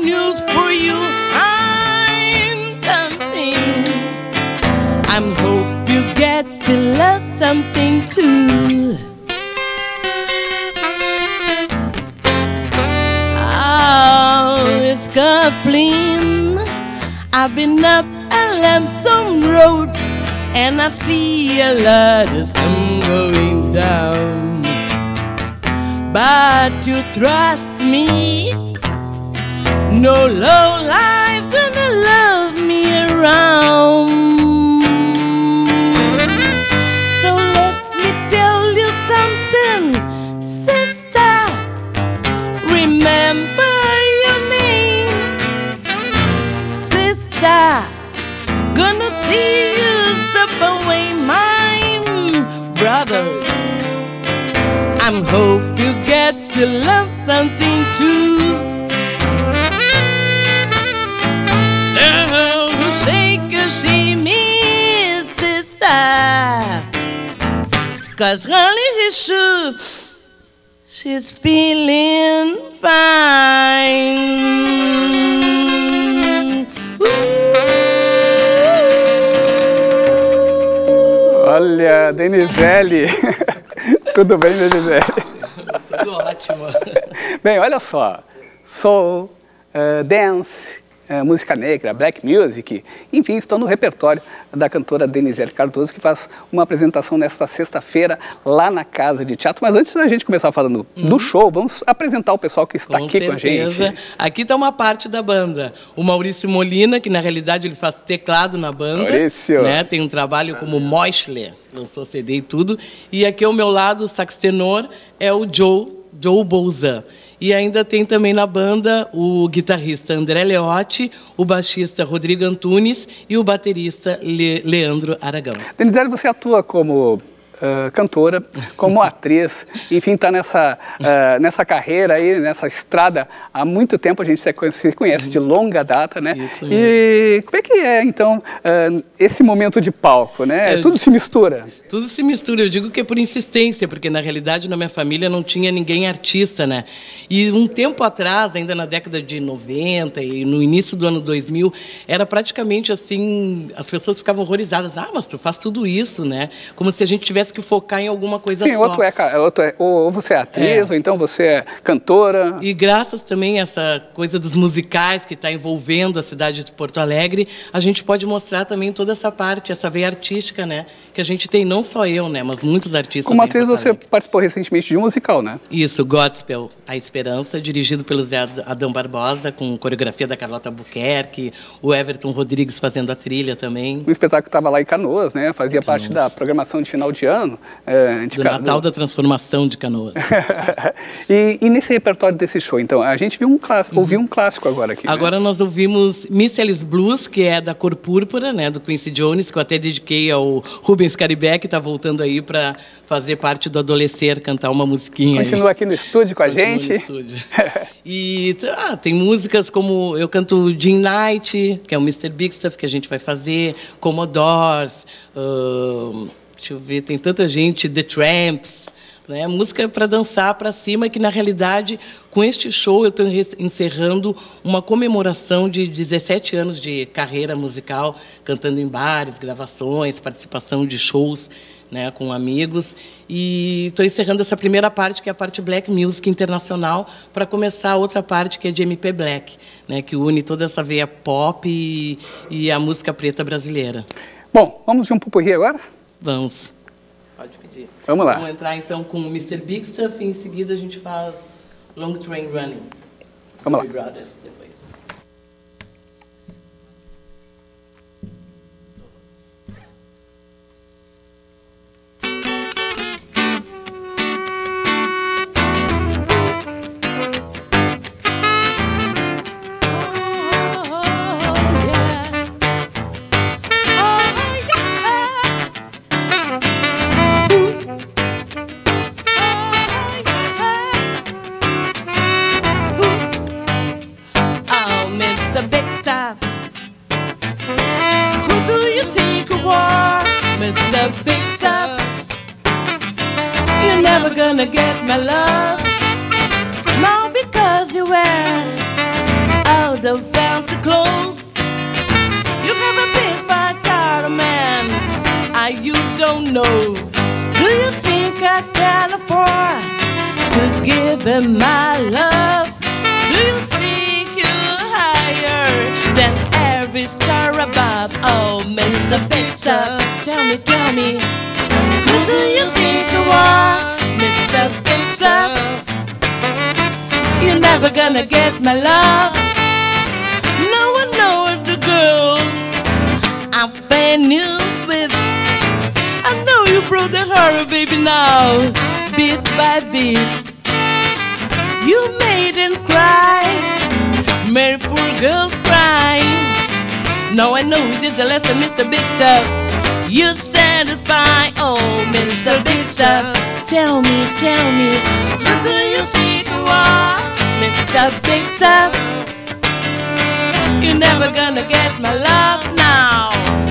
news for you. I'm something. I hope you get to love something too. Oh, it's Kathleen. I've been up a Lamson Road, and I see a lot of sun going down. But you trust me, no low life gonna love me around. So let me tell you something, sister. Remember your name, sister. Gonna see you step away, mine, brothers. I hope you get to love something too. Oh, shake her, she me, sister. 'Cause really is sure she's feeling fine. Olha, Denizeli. Tudo bem, Denizeli? Tudo ótimo. Bem, olha só. Soul, dance, música negra, black music, enfim, estão no repertório da cantora Denizeli Cardoso, que faz uma apresentação nesta sexta-feira lá na Casa de Teatro. Mas antes da gente começar falando do show, vamos apresentar o pessoal que está aqui com a gente. Aqui está uma parte da banda. O Maurício Molina, que na realidade ele faz teclado na banda. Maurício. Né? Tem um trabalho como Moisler, lançou CD e tudo. E aqui ao meu lado, o sax tenor é o Joe Bouzan. E ainda tem também na banda o guitarrista André Leotti, o baixista Rodrigo Antunes e o baterista Leandro Aragão. Denizeli, você atua como cantora, como atriz, enfim, está nessa carreira aí, nessa estrada há muito tempo. A gente se conhece de longa data, né? Isso mesmo. E como é que é, então, esse momento de palco, né? Tudo se mistura? Tudo se mistura. Eu digo que é por insistência, porque na realidade na minha família não tinha ninguém artista, né? E um tempo atrás, ainda na década de 90 e no início do ano 2000, era praticamente assim, as pessoas ficavam horrorizadas. Ah, mas tu faz tudo isso, né? Como se a gente tivesse que focar em alguma coisa só. Ou você é atriz, ou então você é cantora. E graças também a essa coisa dos musicais que está envolvendo a cidade de Porto Alegre, a gente pode mostrar também toda essa parte, essa veia artística, né? Que a gente tem, não só eu, né? Mas muitos artistas. Como atriz, você participou recentemente de um musical, né? Isso, Godspell, A Esperança, dirigido pelo Zé Adão Barbosa, com coreografia da Carlota Buquerque, o Everton Rodrigues fazendo a trilha também. O espetáculo estava lá em Canoas, né? Fazia parte da programação de final de ano. Do Natal da Transformação de Canoas. E nesse repertório desse show, então, a gente viu um clássico, ouviu um clássico agora aqui. Agora, né? Nós ouvimos Miss Alice Blues, que é da Cor Púrpura, né, do Quincy Jones, que eu até dediquei ao Rubens Caribé, que está voltando aí para fazer parte do Adolescer, cantar uma musiquinha. Continua aqui no estúdio com a gente. No estúdio. E tem músicas como eu canto Jean Knight, que é o Mr. Big Stuff que a gente vai fazer, Commodores, deixa eu ver, tem tanta gente, The Tramps, né? Música para dançar para cima, que na realidade, com este show, eu estou encerrando uma comemoração de 17 anos de carreira musical, cantando em bares, gravações, participação de shows, né, com amigos. E estou encerrando essa primeira parte, que é a parte Black Music Internacional, para começar a outra parte, que é de MP Black, né, que une toda essa veia pop e a música preta brasileira. Bom, vamos de um pupurri agora? Vamos. Pode pedir. Vamos lá. Vamos entrar então com o Mr. Big Stuff e em seguida a gente faz Long Train Running. Vamos lá. Brothers, depois. Mr. Big Stuff, you're never gonna get my love, not because you wear all the fancy clothes. You have a big fat car, man, you don't know. Do you think I can afford to give him my love? Do you think you're higher than every star above? Oh, Mr. Big Stuff, tell me, who do you think you are, Mr. Big Stuff? You're never gonna get my love. No one knows the girls I'm playing you with. I know you broke the heart, baby, now, bit by bit. You made them cry, made poor girls cry. Now I know it is the lesson, Mr. Big Stuff. You satisfy, oh, Mr. Big Stuff. Tell me, who do you think you are, Mr. Big Stuff? You're never gonna get my love now.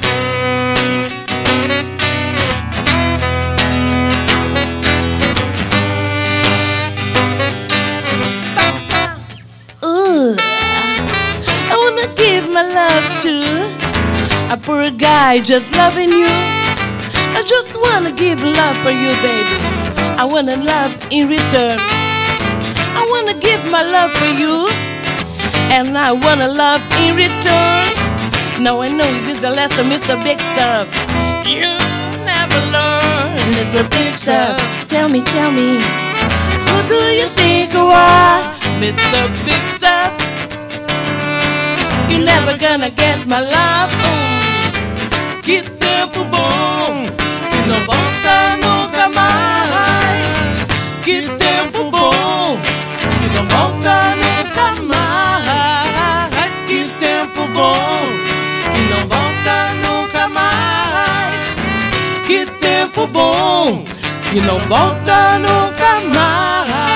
I wanna give my love to a poor guy just loving you. I just wanna give love for you, baby. I wanna love in return. I wanna give my love for you, and I wanna love in return. Now I know it is the lesson, Mr. Big Stuff. You never learn, Mr. Big Stuff. Tell me, who do you think you are, Mr. Big Stuff? You're never gonna get my love. Que tempo bom, que não volta nunca mais. Que tempo bom, que não volta nunca mais. Que tempo bom, que não volta nunca mais. Que tempo bom, que não volta nunca mais.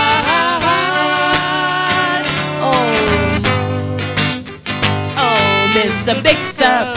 Mr. Big Stuff,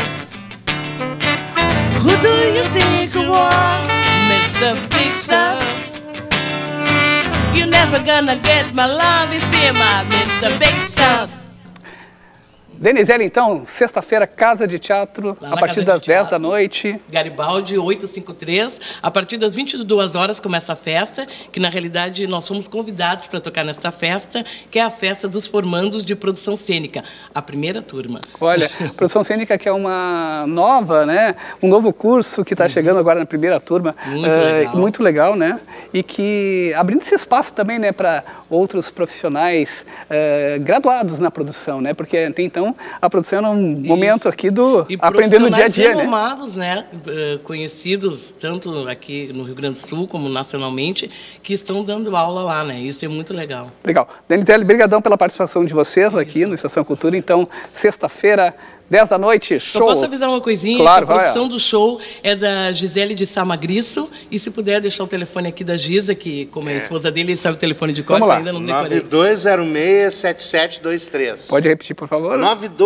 who do you think you are, Mr. Big Stuff? You're never gonna get my love, you see, my Mr. Big Stuff. Denizeli, então, sexta-feira, Casa de Teatro, a partir das 10 da noite. Garibaldi, 853. A partir das 22 horas começa a festa, que na realidade nós fomos convidados para tocar nesta festa, que é a festa dos formandos de produção cênica, a primeira turma. Olha, produção cênica que é uma nova, né? Um novo curso que está chegando agora na primeira turma. Muito legal, né? E que abrindo esse espaço também, né, para outros profissionais graduados na produção, né? Porque até então a produção é um momento aqui do aprender no dia a dia, renomados, né? Conhecidos tanto aqui no Rio Grande do Sul como nacionalmente, que estão dando aula lá, né? Isso é muito legal. Legal. Denizeli, brigadão pela participação de vocês aqui no Estação Cultura. Então, sexta-feira, 10 da noite, show. Eu posso avisar uma coisinha? Claro, a produção do show é da Gisele de Samagriço. E se puder deixar o telefone aqui da Gisa, que como é a esposa dele, sabe o telefone de código, ainda não decorei. 9206-7723. Pode repetir, por favor?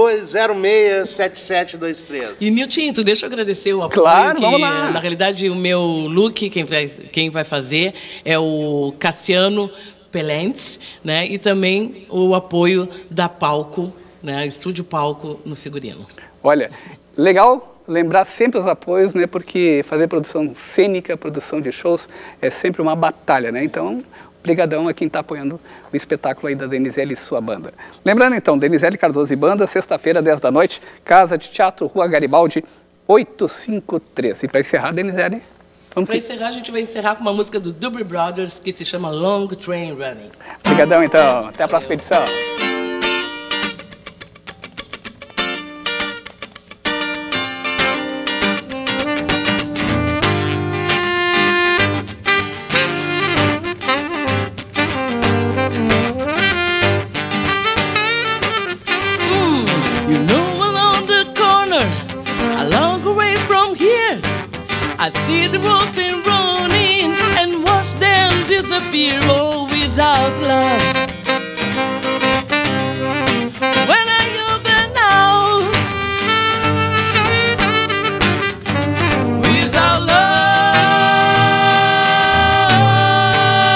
9206-7723. E Nilton, deixa eu agradecer o apoio. Claro, vamos lá. Na realidade, o meu look, quem vai fazer é o Cassiano Pelentes, né? E também o apoio da Palco, né, Estúdio Palco no figurino. Olha, legal lembrar sempre os apoios, né, porque fazer produção cênica, produção de shows é sempre uma batalha, né? Então, brigadão a quem está apoiando o espetáculo aí da Denizeli e sua banda. Lembrando então, Denizeli Cardoso e banda, sexta-feira, 10 da noite, Casa de Teatro, Rua Garibaldi, 853. E para encerrar, Denizeli, vamos... Para encerrar, a gente vai encerrar com uma música do Doobie Brothers que se chama Long Train Running. Brigadão então, até a próxima edição. I see the road and running and watch them disappear, all without love. When are you been now? Without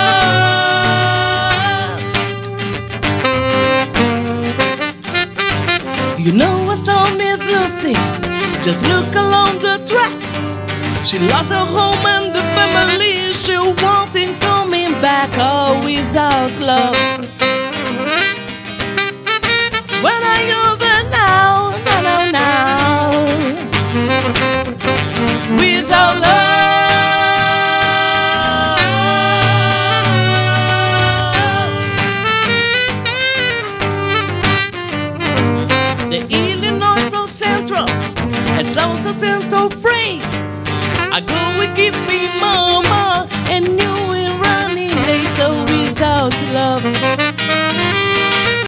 love. Just look along the tracks. She lost her home and the family. She wanting coming back, oh, without love.